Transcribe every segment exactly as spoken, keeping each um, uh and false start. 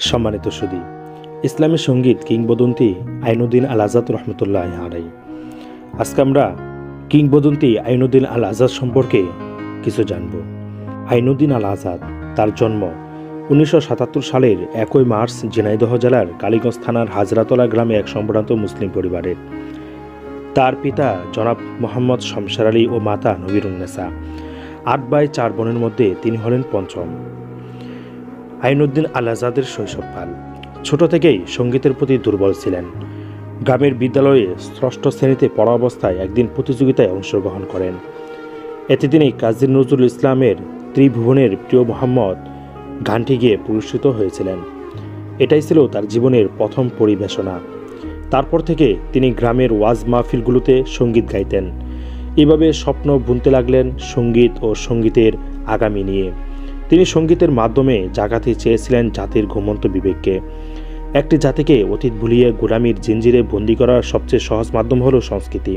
সম্মানিত সুধী, ইসলামী সঙ্গীত কিংবদন্তি আইনুদ্দিন আল আজাদ রহমতুল্লাহ আলাই। আজকে আমরা কিংবদন্তি আইনুদ্দিন আল আজাদ সম্পর্কে কিছু জানব। আইনুদ্দিন আল আজাদ তার জন্ম উনিশশো সাতাত্তর সালের একই মার্চ ঝিনাইদহ জেলার কালীগঞ্জ থানার হাজরাতলা গ্রামে এক সম্ভ্রান্ত মুসলিম পরিবারে। তার পিতা জনাব মোহাম্মদ শমশের আলী ও মাতা নবীরুন্নেসা। আট ভাই চার বোনের মধ্যে তিনি হলেন পঞ্চম। আইনুদ্দিন আল আজাদের শৈশবকাল। ছোট থেকেই সঙ্গীতের প্রতি দুর্বল ছিলেন। গ্রামের বিদ্যালয়ে ষষ্ঠ শ্রেণীতে পড়া অবস্থায় একদিন প্রতিযোগিতায় অংশগ্রহণ করেন। এতে তিনি কাজী নজরুল ইসলামের ত্রিভুবনের প্রিয় মোহাম্মদ গানটি গিয়ে পুরস্কৃত হয়েছিলেন। এটাই ছিল তার জীবনের প্রথম পরিবেশনা। তারপর থেকে তিনি গ্রামের ওয়াজ মাহফিলগুলোতে সঙ্গীত গাইতেন। এভাবে স্বপ্ন বুনতে লাগলেন সঙ্গীত ও সঙ্গীতের আগামী নিয়ে। তিনি সঙ্গীতের মাধ্যমে জাগাতে চেয়েছিলেন জাতির ঘুমন্ত বিবেককে। একটি জাতিকে অতীত ভুলিয়ে গোলামির জিঞ্জিরে বন্দী করার সবচেয়ে সহজ মাধ্যম হল সংস্কৃতি।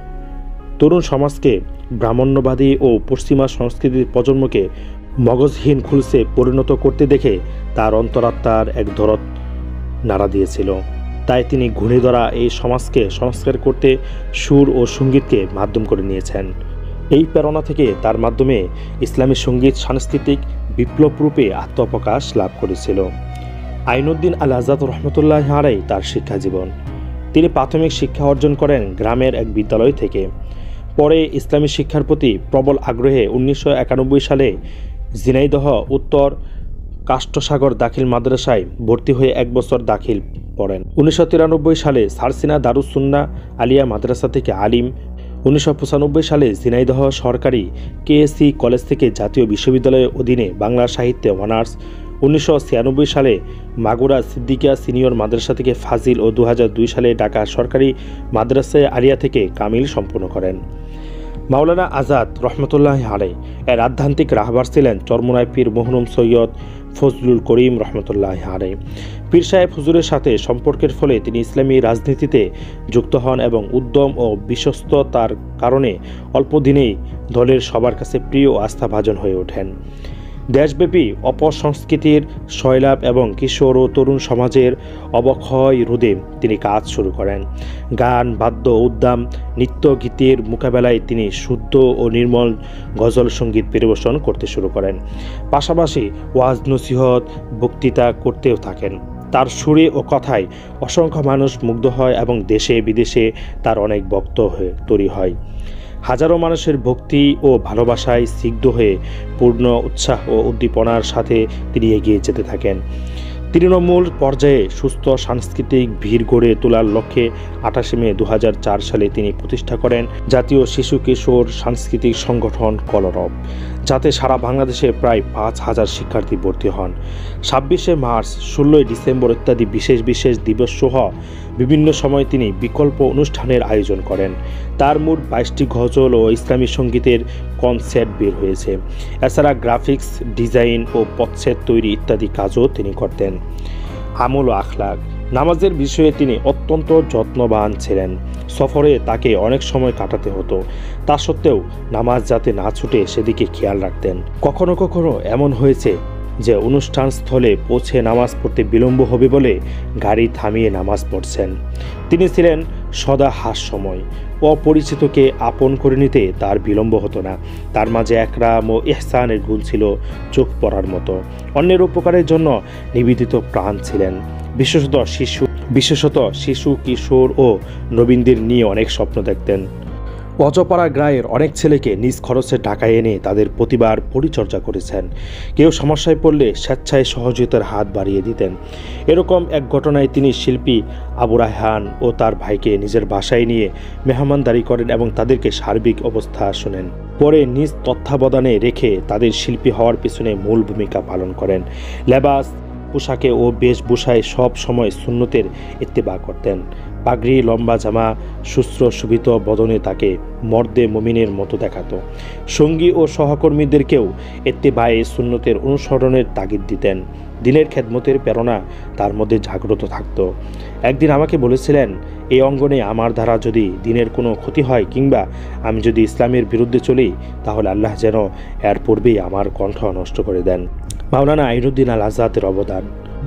তরুণ সমাজকে ব্রাহ্মণ্যবাদী ও পশ্চিমা সংস্কৃতির প্রজন্মকে মগজহীন খুলসে পরিণত করতে দেখে তার অন্তরাত্মার এক দরদ নাড়া দিয়েছিল। তাই তিনি ঘুণে ধরা এই সমাজকে সংস্কার করতে সুর ও সঙ্গীতকে মাধ্যম করে নিয়েছেন। এই প্রেরণা থেকে তার মাধ্যমে ইসলামী সঙ্গীত সাংস্কৃতিক বিপ্লব রূপে আত্মপ্রকাশ লাভ করেছিল। আইনুদ্দিন আল আজাদ রহমতুল্লাহ আলাই তার শিক্ষা জীবন। তিনি প্রাথমিক শিক্ষা অর্জন করেন গ্রামের এক বিদ্যালয় থেকে। পরে ইসলামী শিক্ষার প্রতি প্রবল আগ্রহে উনিশশো একানব্বই সালে ঝিনাইদহ উত্তর কাষ্টসাগর দাখিল মাদ্রাসায় ভর্তি হয়ে এক বছর দাখিল পড়েন। উনিশশো তিরানব্বই সালে সারসিনা দারুস সুন্নাহ আলিয়া মাদ্রাসা থেকে আলিম। উনিশশো পঁচানব্বই সালে ঝিনাইদহ সরকারি কেএসসি কলেজ থেকে জাতীয় বিশ্ববিদ্যালয়ের অধীনে বাংলা সাহিত্যে অনার্স। উনিশশো ছিয়ানব্বই সালে মাগুরা সিদ্দিকিয়া সিনিয়র মাদ্রাসা থেকে ফাজিল ও দু হাজার দুই সালে ঢাকা সরকারি মাদ্রাসায় আলিয়া থেকে কামিল সম্পন্ন করেন। মাওলানা আজাদ রহমতুল্লাহ আলাই এর আধ্যাত্মিক রাহবার ছিলেন চরমোনাই পীর মহরুম সৈয়দ ফজলুল করিম রহমতুল্লাহ আলাই। পীর সাহেব হুজুরের সাথে সম্পর্কের ফলে তিনি ইসলামী রাজনীতিতে যুক্ত হন এবং উদ্যম ও বিশ্বস্ততার কারণে অল্প দিনেই দলের সবার কাছে প্রিয় ও আস্থাভাজন হয়ে ওঠেন। দেশব্যাপী অপসংস্কৃতির সয়লাভ এবং কিশোর ও তরুণ সমাজের অবক্ষয় রোধে তিনি কাজ শুরু করেন। গান, বাদ্য, উদ্যম, নৃত্য, গীতের মোকাবেলায় তিনি শুদ্ধ ও নির্মল গজল সঙ্গীত পরিবেশন করতে শুরু করেন। পাশাপাশি ওয়াজ নসিহত বক্তৃতা করতেও থাকেন। তার সুরে ও কথায় অসংখ্য মানুষ মুগ্ধ হয় এবং দেশে বিদেশে তার অনেক ভক্ত হয়ে তৈরি হয়। হাজারো মানুষের ভক্তি ও ভালোবাসায় সিগ্ধ হয়ে পূর্ণ উৎসাহ ও উদ্দীপনার সাথে তিনি এগিয়ে যেতে থাকেন। তৃণমূল পর্যায়ে সুস্থ সাংস্কৃতিক ভিড় গড়ে তোলার লক্ষ্যে আঠাশে মে দু হাজার চার সালে তিনি প্রতিষ্ঠা করেন জাতীয় শিশু কিশোর সাংস্কৃতিক সংগঠন কলরব, যাতে সারা বাংলাদেশে প্রায় পাঁচ হাজার শিক্ষার্থী ভর্তি হন। ছাব্বিশে মার্চ, ষোলোই ডিসেম্বর ইত্যাদি বিশেষ বিশেষ দিবস সহ বিভিন্ন সময় তিনি বিকল্প অনুষ্ঠানের আয়োজন করেন। তার মোট বাইশটি গজল ও ইসলামী সঙ্গীতের কনসার্ট বের হয়েছে। এছাড়া গ্রাফিক্স ডিজাইন ও পটসেট তৈরি ইত্যাদি কাজও তিনি করতেন। আমল ও আখলাক। নামাজের বিষয়ে তিনি অত্যন্ত যত্নবান ছিলেন। সফরে তাকে অনেক সময় কাটাতে হতো, তা সত্ত্বেও নামাজ যাতে না ছুটে সেদিকে খেয়াল রাখতেন। কখনো কখনো এমন হয়েছে যে অনুষ্ঠান স্থলে পৌঁছে নামাজ পড়তে বিলম্ব হবে বলে গাড়ি থামিয়ে নামাজ পড়ছেন। তিনি ছিলেন সদা হাস্যময়। অপরিচিতকে আপন করে নিতে তার বিলম্ব হতো না। তার মাঝে একরাম ও ইহসানের গুণ ছিল চোখ পড়ার মতো। অন্যের উপকারের জন্য নিবেদিত প্রাণ ছিলেন। বিশেষত শিশু বিশেষত শিশু কিশোর ও নবীনদের নিয়ে অনেক স্বপ্ন দেখতেন। অজপাড়া গ্রামের অনেক ছেলেকে নিজ খরচে ঢাকায় এনে তাদের প্রতিভার পরিচর্যা করেছেন। কেউ সমস্যায় পড়লে স্বেচ্ছায় সহযোগিতার হাত বাড়িয়ে দিতেন। এরকম এক ঘটনায় তিনি শিল্পী আবু রায়হান ও তার ভাইকে নিজের বাসায় নিয়ে মেহমানদারি করেন এবং তাদেরকে সার্বিক অবস্থা শোনেন। পরে নিজ তত্ত্বাবধানে রেখে তাদের শিল্পী হওয়ার পিছনে মূল ভূমিকা পালন করেন। লেবাস, পোশাকে ও বেশভূষায় সব সময় সুন্নতের ইত্তেবা করতেন। পাগড়ি, লম্বা জামা, শুশ্র শোভিত বদনে তাকে মর্দে মুমিনের মতো দেখাতো। সঙ্গী ও সহকর্মীদেরকেও ইত্তেবায়ে সুন্নতের অনুসরণের তাগিদ দিতেন। দিনের খেদমতের প্রেরণা তার মধ্যে জাগ্রত থাকত। একদিন আমাকে বলেছিলেন, এই অঙ্গনে আমার দ্বারা যদি দিনের কোনো ক্ষতি হয় কিংবা আমি যদি ইসলামের বিরুদ্ধে চলি, তাহলে আল্লাহ যেন এর পূর্বেই আমার কণ্ঠ নষ্ট করে দেন। মাওলানা আইনুদ্দিন আল আজাদের অবদান।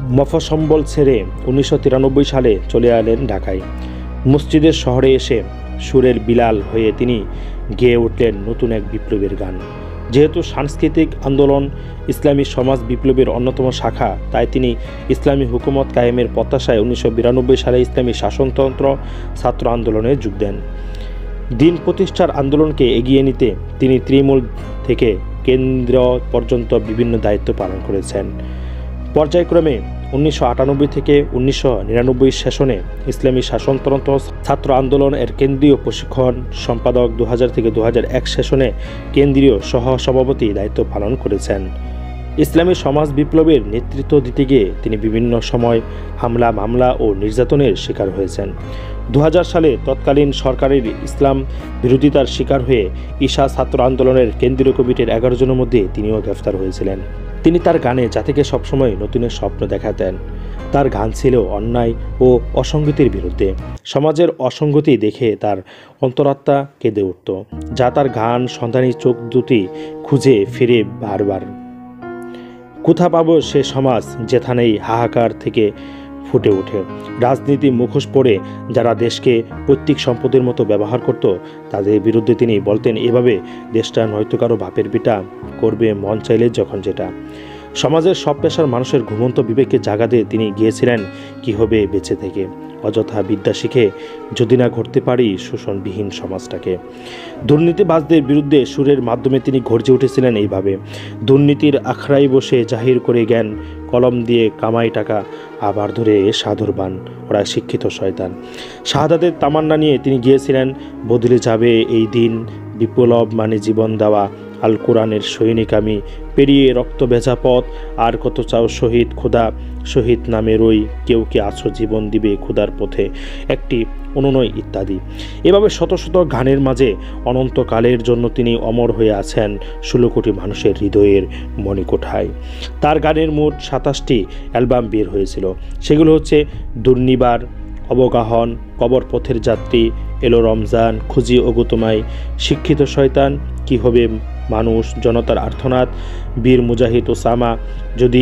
মফস্বল ছেড়ে উনিশশো তিরানব্বই সালে চলে এলেন ঢাকায়। মসজিদের শহরে এসে সুরের বিলাল হয়ে তিনি গেয়ে উঠলেন নতুন এক বিপ্লবের গান। যেহেতু সাংস্কৃতিক আন্দোলন ইসলামী সমাজ বিপ্লবের অন্যতম শাখা, তাই তিনি ইসলামী হুকুমত কায়েমের প্রত্যাশায় উনিশশো বিরানব্বই সালে ইসলামী শাসনতন্ত্র ছাত্র আন্দোলনে যোগ দেন। দিন প্রতিষ্ঠার আন্দোলনকে এগিয়ে নিতে তিনি তৃণমূল থেকে কেন্দ্র পর্যন্ত বিভিন্ন দায়িত্ব পালন করেছেন। পর্যায়ক্রমে উনিশশো আটানব্বই থেকে উনিশশো নিরানব্বই সেশনে ইসলামী শাসনতন্ত্র ছাত্র আন্দোলন এর কেন্দ্রীয় প্রশিক্ষণ সম্পাদক, দু হাজার থেকে দু হাজার এক সেশনে কেন্দ্রীয় সহ সভাপতি দায়িত্ব পালন করেছেন। ইসলামী সমাজ বিপ্লবের নেতৃত্ব দিতে গিয়ে তিনি বিভিন্ন সময় হামলা মামলা ও নির্যাতনের শিকার হয়েছেন। দু হাজার সালে তৎকালীন সরকারের ইসলাম বিরোধিতার শিকার হয়ে ঈশা ছাত্র আন্দোলনের কেন্দ্রীয় কমিটির এগারো জনের মধ্যে তিনিও গ্রেফতার হয়েছিলেন। তিনি তার গানে জাতিকে সবসময় নতুনের স্বপ্ন দেখাতেন। তার গান ছিল অন্যায় ও অসঙ্গতির বিরুদ্ধে। সমাজের অসঙ্গতি দেখে তার অন্তরাত্মা কেঁদে উঠত, যা তার গান সন্ধানী চোখ দুটি খুঁজে ফিরে বারবার। কোথা পাবো সে সমাজ যেখানেই হাহাকার থেকে ফুটে ওঠে। রাজনীতি মুখোশ পরে যারা দেশকে পৈতৃক সম্পদের মতো ব্যবহার করত, তাদের বিরুদ্ধে তিনি বলতেন, এভাবে দেশটা নয়তো কারো বাপের বিটা করবে মন চাইলে যখন যেটা। সমাজের সব পেশার মানুষের ঘুমন্ত বিবেককে জাগাতে তিনি গিয়েছিলেন কি হবে বেঁচে থেকে। অযথা বিদ্যা শিখে যদি না গড়তে পারি শোষণবিহীন সমাজটাকে। দুর্নীতিবাজদের বিরুদ্ধে সুরের মাধ্যমে তিনি গর্জে উঠেছিলেন এইভাবে, দুর্নীতির আখড়ায় বসে জাহির করে জ্ঞান, কলম দিয়ে কামাই টাকা, আবার ধরে সাধুর বান, ওরা শিক্ষিত শয়তান। শাহাদাতের তামান্না নিয়ে তিনি গিয়েছিলেন, বদলে যাবে এই দিন, বিপ্লব মানে জীবন দেওয়া, আল কোরআনের সৈনিক আমি, পেরিয়ে রক্ত ভেজা পথ, আর কত চাও শহীদ খোদা, শহীদ নামে রই, কেউ কে আছো জীবন দিবে খোদার পথে, একটি অনুনয় ইত্যাদি। এভাবে শত শত গানের মাঝে অনন্তকালের জন্য তিনি অমর হয়ে আছেন ষোলো কোটি মানুষের হৃদয়ের মণিকোঠায়। তার গানের মোট সাতাশটি অ্যালবাম বের হয়েছিল। সেগুলো হচ্ছে দুর্নিবার, অবগাহন, কবর পথের যাত্রী, এলো রমজান, খুঁজি ওগো তোমায়, শিক্ষিত শয়তান, কি হবে মানুষ, জনতার আর্তনাদ, বীর মুজাহিদ ওসামা, যদি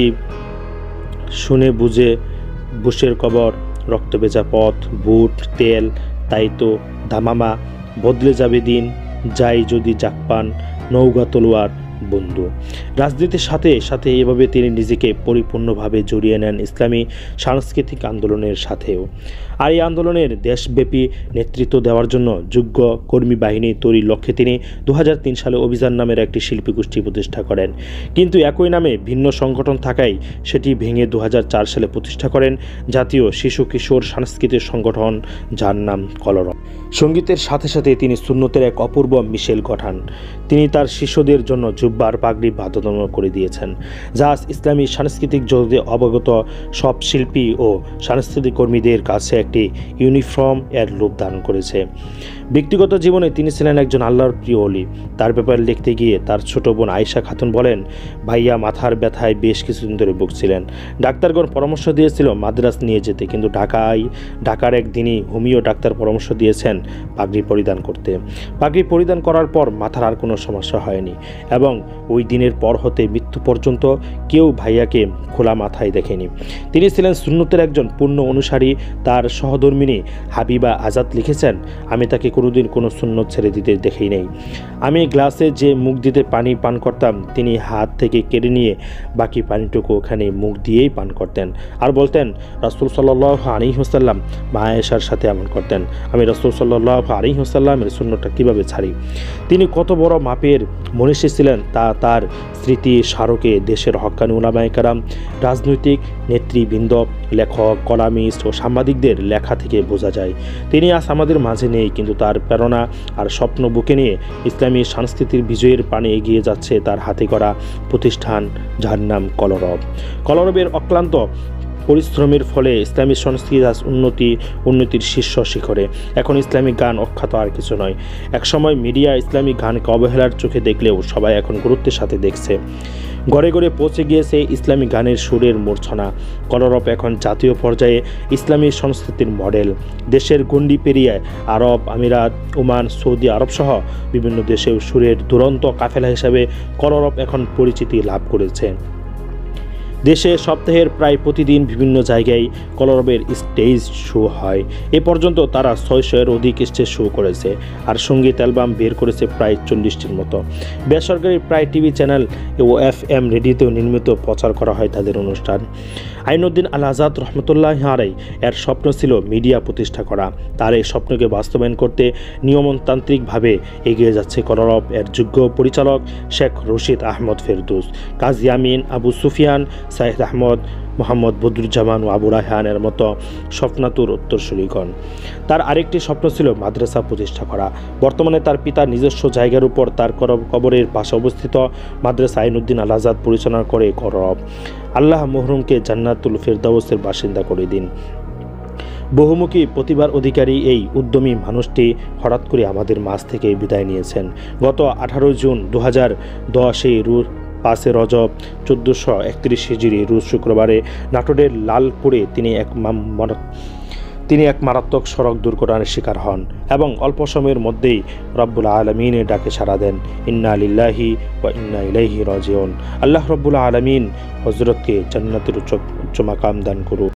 শুনে বুঝে, বুশের কবর, রক্তভেজা পথ, বুট তেল, তাই তো ধামামা, বদলে যাবে দিন, যাই যদি জাকপান, নৌকা তলোয়ার, বন্ধু। রাজনীতির সাথে সাথে এভাবে তিনি নিজেকে পরিপূর্ণভাবে জড়িয়ে নেন ইসলামী সাংস্কৃতিক আন্দোলনের সাথেও। আর এই আন্দোলনের দেশব্যাপী নেতৃত্ব দেওয়ার জন্য যোগ্য কর্মী বাহিনী তৈরির লক্ষ্যে তিনি দু হাজার তিন সালে অভিযান নামের একটি শিল্পী গোষ্ঠী প্রতিষ্ঠা করেন। কিন্তু একই নামে ভিন্ন সংগঠন থাকায় সেটি ভেঙে দু হাজার চার সালে প্রতিষ্ঠা করেন জাতীয় শিশু কিশোর সাংস্কৃতিক সংগঠন, যার নাম কলরব। সঙ্গীতের সাথে সাথে তিনি সুন্নতের এক অপূর্ব মিশেল ঘটান। তিনি তার শিশুদের জন্য জুব্বার পাগড়ি বাধ্যতামূলক করে দিয়েছেন, যা ইসলামী সাংস্কৃতিক জগতে অবগত সব শিল্পী ও সাংস্কৃতিক কর্মীদের কাছে একটি ইউনিফর্ম এর রূপ ধারণ করেছে। ব্যক্তিগত জীবনে তিনি ছিলেন একজন আল্লাহর প্রিয় ওলি। তার ব্যাপারে লিখতে গিয়ে তার ছোট বোন আয়েশা খাতুন বলেন, ভাইয়া মাথার ব্যথায় বেশ কিছুদিন ধরে ভুগছিলেন। ডাক্তারগণ পরামর্শ দিয়েছিল মাদ্রাজ নিয়ে যেতে, কিন্তু ঢাকায় ঢাকার একদিনই হোমিও ডাক্তার পরামর্শ দিয়েছেন পাগড়ি পরিধান করতে। পাগড়ি পরিধান করার পর মাথার আর কোনো সমস্যা হয়নি এবং ওই দিনের পর হতে মৃত্যু পর্যন্ত কেউ ভাইয়াকে খোলা মাথায় দেখেনি। তিনি ছিলেন সুন্নতের একজন পূর্ণ অনুসারী। তার সহধর্মিনী হাবিবা আজাদ লিখেছেন, আমি তাকে কোনোদিন কোনো সুন্নত ছেড়ে দিতে দেখেই নেই। আমি গ্লাসে যে মুখ দিতে পানি পান করতাম, তিনি হাত থেকে কেড়ে নিয়ে বাকি পানিটুকু ওখানে মুখ দিয়েই পান করতেন আর বলতেন, রাসূল সাল্লাল্লাহু আলাইহি ওয়াসাল্লাম মা আয়েশার সাথে এমন করতেন, আমি রাসূল সাল্লাল্লাহু আলাইহি ওয়াসাল্লামের সুন্নতটা কীভাবে ছাড়ি। তিনি কত বড় মাপের মনীষী ছিলেন তা তার স্মৃতি স্মারকে দেশের হক্কানি উলামায়ে কেরাম, রাজনৈতিক নেতৃবৃন্দ, লেখক, কলামিস্ট ও সাংবাদিকদের লেখা থেকে বোঝা যায়। তিনি আজ আমাদের মাঝে নেই, কিন্তু তার প্রেরণা আর স্বপ্ন বুকে নিয়ে ইসলামী সংস্কৃতির বিজয়ের পানে এগিয়ে যাচ্ছে তার হাতে করা প্রতিষ্ঠান, যার নাম কলরব। কলরবের অক্লান্ত পরিশ্রমের ফলে ইসলামী সংস্কৃতি আজ উন্নতি উন্নতির শীর্ষ শিখরে। এখন ইসলামিক গান অখ্যাত আর কিছু নয়। একসময় মিডিয়া ইসলামিক গানকে অবহেলার চোখে দেখলেও সবাই এখন গুরুত্বের সাথে দেখছে। ঘরে ঘরে পৌঁছে গিয়েছে ইসলামী গানের সুরের মূর্ছনা। কলরব এখন জাতীয় পর্যায়ে ইসলামী সংস্কৃতির মডেল। দেশের গণ্ডি পেরিয়ে আরব আমিরাত, ওমান, সৌদি আরব সহ বিভিন্ন দেশেও সুরের দুরন্ত কাফেলা হিসাবে কলরব এখন পরিচিতি লাভ করেছে। দেশে সপ্তাহের প্রায় প্রতিদিন বিভিন্ন জায়গায় কলরবের স্টেজ শো হয়। এ পর্যন্ত তারা ছয়শো এর অধিক স্টেজ শো করেছে আর সঙ্গীত অ্যালবাম বের করেছে প্রায় চল্লিশটির মতো। বেসরকারি প্রায় টিভি চ্যানেল ও এফ এম রেডিওতেও নিয়মিত প্রচার করা হয় তাদের অনুষ্ঠান। আইনউদ্দিন আল আজাদ রহমতুল্লাহ আলাই এর স্বপ্ন ছিল মিডিয়া প্রতিষ্ঠা করা। তার এই স্বপ্নকে বাস্তবায়ন করতে নিয়মতান্ত্রিকভাবে এগিয়ে যাচ্ছে কলরব এর যোগ্য পরিচালক শেখ রশিদ আহমদ ফেরদৌস, কাজী আমিন, আবু সুফিয়ান, সাইদ আহমদ, মোহাম্মদ বদরুজ্জামান ও আবু রায়হানের মতো স্বপ্নাতুর উত্তরসূরিগণ। তার আরেকটি স্বপ্ন ছিল মাদ্রাসা প্রতিষ্ঠা করা। বর্তমানে তার পিতার নিজস্ব জায়গার উপর তার কবরের পাশে অবস্থিত মাদ্রাসা আইনউদ্দিন আল আজাদ পরিচালনা করে কলরব। আল্লাহ মহরুমকে জান্নাতুল ফেরদাউসের বাসিন্দা করে দিন। বহুমুখী প্রতিভার অধিকারী এই উদ্যমী মানুষটি হঠাৎ করে আমাদের মাঝ থেকে বিদায় নিয়েছেন। গত আঠারোই জুন দু হাজার দশে রুর পাঁচে রজব চোদ্দোশো একত্রিশ হিজরি রোজ শুক্রবারে নাটোরের লালপুরে তিনি এক তিনি এক মারাত্মক সড়ক দুর্ঘটনার শিকার হন এবং অল্প সময়ের মধ্যেই রব্বুল আলমিনের ডাকে সাড়া দেন। ইন্না লিল্লাহি ওয়া ইন্না ইলাইহি রাজিউন। আল্লাহ রব্বুল আলমিন হজরতকে জান্নাতের উচ্চ উচ্চ মাকাম দান করুন।